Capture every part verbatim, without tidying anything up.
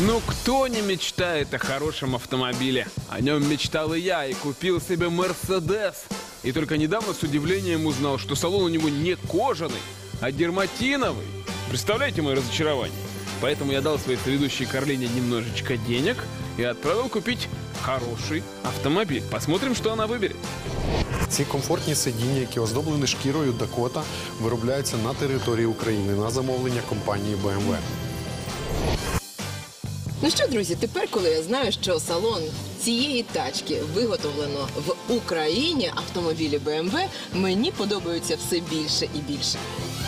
Ну, кто не мечтает о хорошем автомобиле? О нем мечтал и я, и купил себе Мерседес. И только недавно с удивлением узнал, что салон у него не кожаный, а дерматиновый. Представляете мое разочарование? Поэтому я дал своей соведущей Карлине немножечко денег и отправил купить хороший автомобиль. Посмотрим, что она выберет. Ці комфортні сидіння, які оздоблені шкірою Дакота, виробляються на території України на замовлення компанії Б М В. Ну що, друзі, тепер, коли я знаю, що салон цієї тачки виготовлено в Україні, автомобілі Б М В мені подобаються все більше і більше.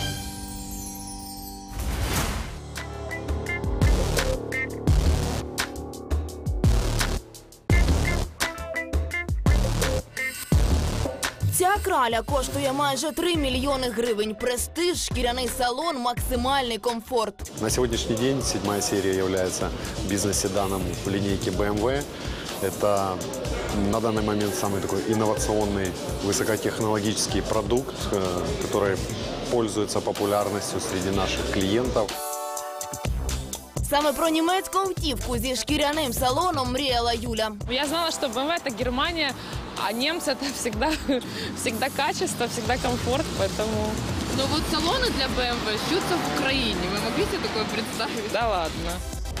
Ця краля коштує майже три мільйони гривень. Престиж, шкіряний салон, максимальний комфорт. На сегодняшний день седьмая серия является бизнес-седаном в линейке Б М В. Это на данный момент самый такой инновационный, высокотехнологический продукт, который пользуется популярностью среди наших клиентов. Саме про німецьку автівку зі шкіряним салоном мріяла Юля. Я знала, что Б М В – это Германия, а немцы – это всегда, всегда качество, всегда комфорт, поэтому… Но вот салоны для Б М В шьются в Украине. Вы могли себе такое представить? Да ладно.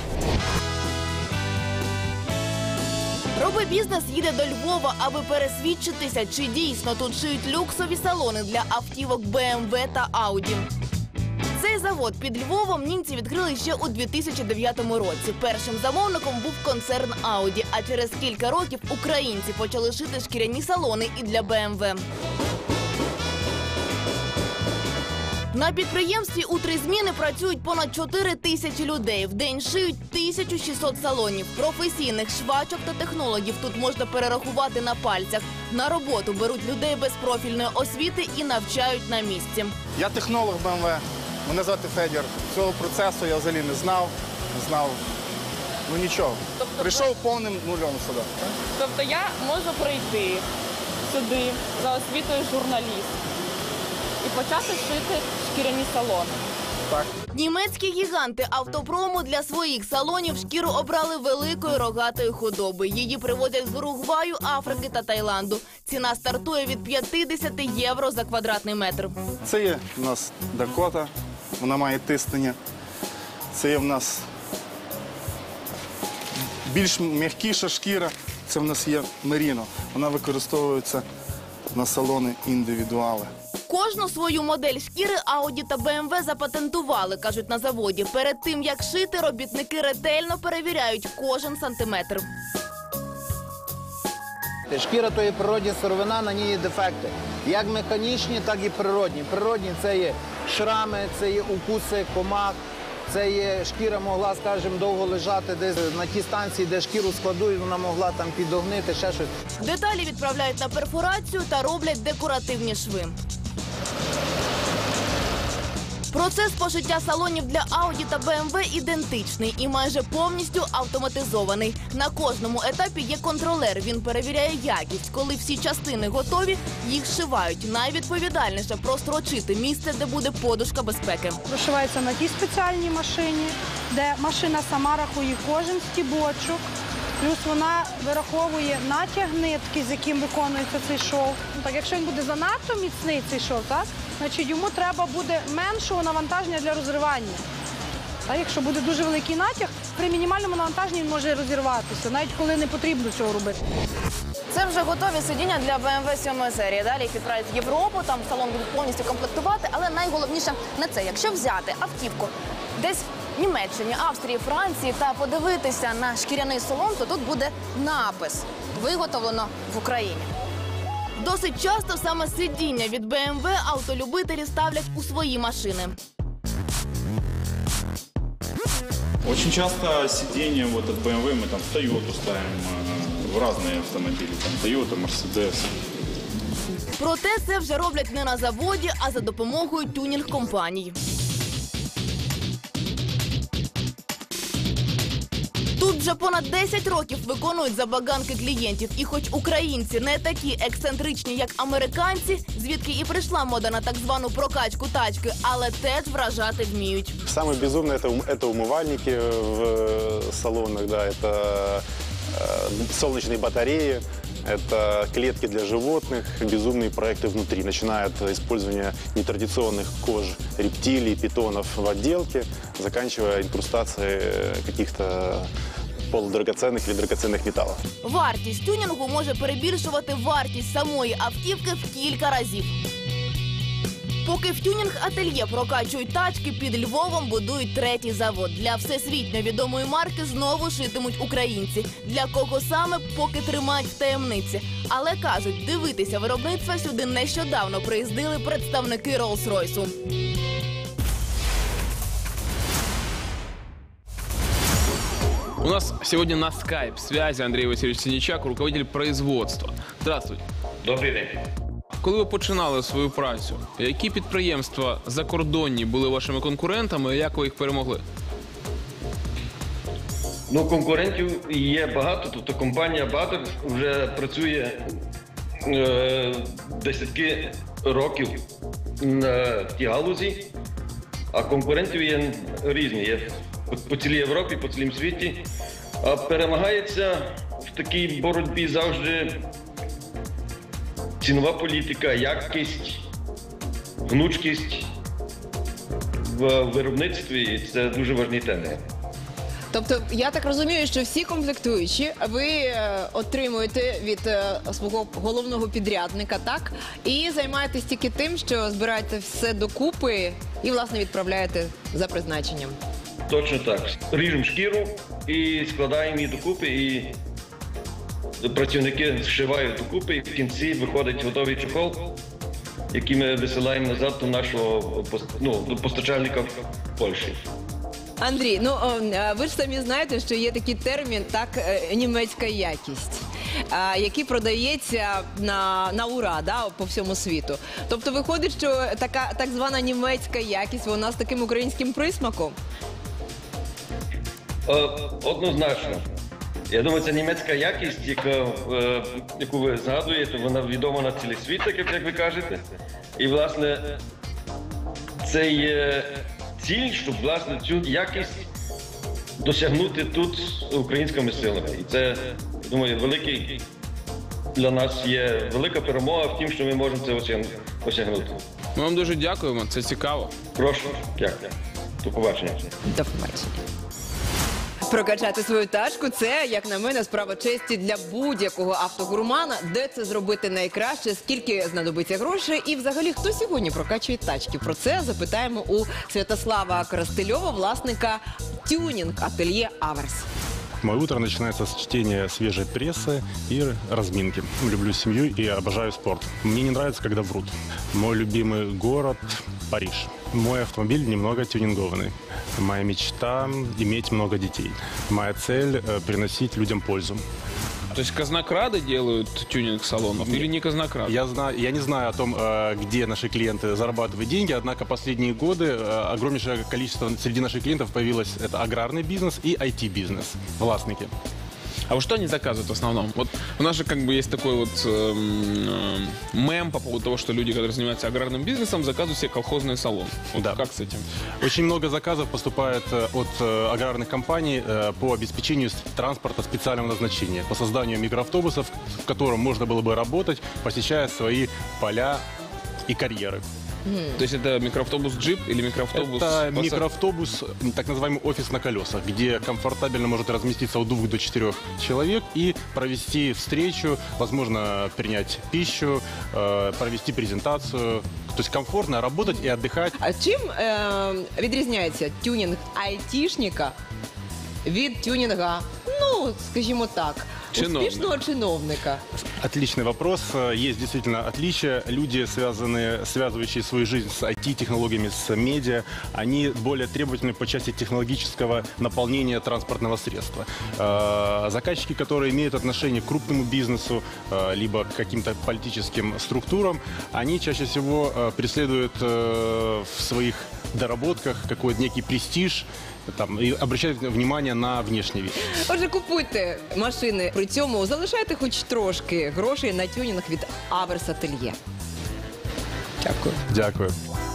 Роби бізнес їде до Львова, аби пересвідчитися, чи дійсно тут шиють люксові салони для автівок Б М В та Ауді. Цей завод під Львовом німці відкрили ще у дві тисячі дев'ятому році. Першим замовником був концерн Ауді, а через кілька років українці почали шити шкіряні салони і для Б М В. На підприємстві у три зміни працюють понад чотири тисячі людей. В день шиють тисячу шістсот салонів. Професійних швачок та технологів тут можна перерахувати на пальцях. На роботу беруть людей без профільної освіти і навчають на місці. Я технолог Б М В, мене звати Федір. Цього процесу я взагалі не знав, не знав, ну нічого. Тобто Прийшов повним нульом сюди. Тобто я можу прийти сюди за освітою журналіст і почати шити шкіряні салони. Так. Німецькі гіганти автопрому для своїх салонів шкіру обрали великої рогатої худоби. Її привозять з Уругваю, Африки та Таїланду. Ціна стартує від п'ятдесят євро за квадратний метр. Це є в нас Дакота, вона має тиснення. Це є в нас більш м'якіша шкіра, це в нас є Меріно. Вона використовується на салони індивідуали. Кожну свою модель шкіри Ауді та Б М В запатентували, кажуть на заводі. Перед тим, як шити, робітники ретельно перевіряють кожен сантиметр. Шкіра – то є природня сировина, на ній є дефекти. Як механічні, так і природні. Природні – це є шрами, це є укуси, комах, це є шкіра могла, скажімо, довго лежати десь на тій станції, де шкіру складують, вона могла там підогнити, ще щось. Деталі відправляють на перфорацію та роблять декоративні шви. Процес пошиття салонів для Ауді та Б М В ідентичний і майже повністю автоматизований. На кожному етапі є контролер. Він перевіряє якість. Коли всі частини готові, їх зшивають. Найвідповідальніше – прострочити місце, де буде подушка безпеки. Прошивається на тій спеціальній машині, де машина сама рахує кожен стібочок. Плюс вона вираховує натяг нитки, з яким виконується цей шов. Ну, так, якщо він буде занадто міцний, цей шов, так, значить йому треба буде меншого навантаження для розривання. А якщо буде дуже великий натяг, при мінімальному навантаженні він може розірватися, навіть коли не потрібно цього робити. Це вже готові сидіння для Б М В сьомої серії. Далі їх відправляють в Європу, там салон будуть повністю комплектувати. Але найголовніше не це. Якщо взяти автівку десь в Німеччині, Австрії, Франції та подивитися на шкіряний салон, то тут буде напис «Виготовлено в Україні». Досить часто саме сидіння від Б М В автолюбителі ставлять у свої машини. Очень часто сиденья вот от Б М В мы там в Toyota ставим, в разные автомобили, там Toyota, Mercedes. Проте це вже роблять не на заводі, а за допомогою тюнінг-компаній. Тут Вже понад десять років виконують забаганки клієнтів. І хоч українці не такі ексцентричні, як американці, звідки і прийшла мода на так звану прокачку тачки, але теж вражати вміють. Самое безумное это, ум- это умывальники в э, салонах, да, это э, солнечные батареи, это клетки для животных, безумные проекты внутри, начиная от использования нетрадиционных кож рептилий, питонов в отделке, заканчивая инкрустацией каких-то полудрагоценных или драгоценных металлов. Вартість тюнінгу може перебільшувати вартість самої автівки в кілька разів. Поки в тюнінг-ательє прокачують тачки, під Львовом будують третій завод. Для всесвітньо відомої марки знову шитимуть українці. Для кого саме, поки тримають в таємниці. Але кажуть, дивитися виробництва сюди нещодавно приїздили представники Роллс-Ройсу. У нас сегодня на скайп-связи Андрей Васильевич Синичак, руководитель производства. Здравствуйте. Добрий день. Коли ви починали свою працю, які підприємства закордонні були вашими конкурентами і як ви їх перемогли? Ну, конкурентів є багато, тобто компанія Бадер вже працює е, десятки років на тій галузі, а конкурентів є різні, є по, по цілій Європі, по цілому світі. А перемагається в такій боротьбі завжди цінова політика, якість, гнучкість в виробництві, і це дуже важні теми. Тобто, я так розумію, що всі комплектуючі ви е, отримуєте від е, свого головного підрядника, так? І займаєтесь тільки тим, що збираєте все докупи і, власне, відправляєте за призначенням. Точно так. Ріжемо шкіру і складаємо її докупи, і працівники зшивають докупи, і в кінці виходить готовий чохол, який ми висилаємо назад до нашого ну, до постачальника в Польщі. Андрій, ну о, ви ж самі знаєте, що є такий термін, так, е, німецька якість, а, який продається на, на ура, да, по всьому світу. Тобто виходить, що така так звана німецька якість, вона з таким українським присмаком? Е, однозначно. Я думаю, це німецька якість, яка, е, яку ви згадуєте, вона відома на цілий світ, так як ви кажете. І, власне, це є ціль, щоб, власне, цю якість досягнути тут українськими силами. І це, я думаю, великий, для нас є велика перемога в тім, що ми можемо це осягнути. Ми вам дуже дякуємо, це цікаво. Прошу, дякую. До побачення. До побачення. Прокачати свою тачку – це, як на мене, справа честі для будь-якого автогурмана. Де це зробити найкраще, скільки знадобиться грошей і взагалі хто сьогодні прокачує тачки? Про це запитаємо у Святослава Коростельова, власника тюнінг-ательє «Аверс». Мое утро начинается с чтения свежей прессы и разминки. Люблю семью и обожаю спорт. Мне не нравится, когда врут. Мой любимый город – Париж. Мой автомобиль немного тюнингованный. Моя мечта – иметь много детей. Моя цель – приносить людям пользу. То есть казнокрады делают тюнинг салонов или не казнокрады? Я, знаю, я не знаю о том, где наши клиенты зарабатывают деньги, однако последние годы огромнейшее количество среди наших клиентов появилось – это аграрный бизнес и ай ти-бизнес, властники. А вот что они заказывают в основном? Вот у нас же как бы есть такой вот э, э, мем по поводу того, что люди, которые занимаются аграрным бизнесом, заказывают себе колхозный салон. Вот да. Как с этим? Очень много заказов поступает от э, аграрных компаний э, по обеспечению транспорта специального назначения, по созданию микроавтобусов, в котором можно было бы работать, посещая свои поля и карьеры. То есть это микроавтобус джип или микроавтобус? Это микроавтобус, так называемый офис на колесах, где комфортабельно может разместиться от двух до четырех человек и провести встречу, возможно, принять пищу, э, провести презентацию. То есть комфортно работать и отдыхать. А чим е, відрізняється тюнінг айтішника від тюнінга, ну, скажімо так, Чиновника. успішного чиновника? Отличный вопрос. Есть действительно отличия. Люди, связанные, связывающие свою жизнь с ай ти-технологиями, с медиа, они более требовательны по части технологического наполнения транспортного средства. Заказчики, которые имеют отношение к крупному бизнесу, либо к каким-то политическим структурам, они чаще всего преследуют в своих доработках, какой-то некий престиж, там, и обращать внимание на внешний вид. Отже, купуйте машини, при цьому залишайте хоч трошки грошей на тюнінг від Аверс Ательє. Дякую. Дякую.